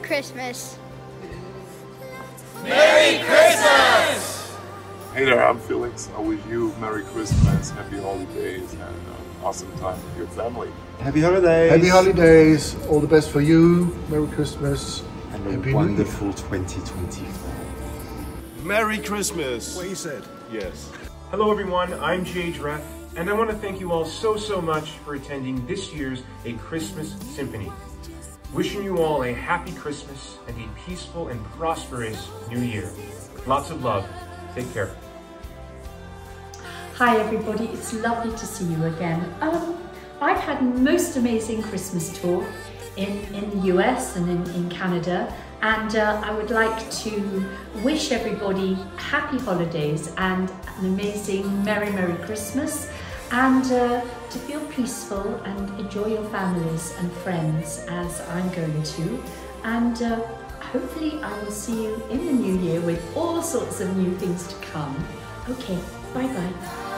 Christmas. Merry Christmas! Hey there, I'm Felix. I wish you Merry Christmas, Happy Holidays, and an awesome time with your family. Happy holidays! Happy holidays! All the best for you. Merry Christmas. And a Happy wonderful 2024. Merry Christmas! What you said? Yes. Hello everyone, I'm G.H. Ref, and I want to thank you all so much for attending this year's A Christmas Symphony. Wishing you all a happy Christmas and a peaceful and prosperous New Year. Lots of love. Take care. Hi everybody, it's lovely to see you again. I've had the most amazing Christmas tour in the US and in Canada, and I would like to wish everybody happy holidays and an amazing Merry Christmas, and to feel peaceful and enjoy your families and friends as I'm going to, and hopefully I will see you in the new year with all sorts of new things to come. Okay, bye bye.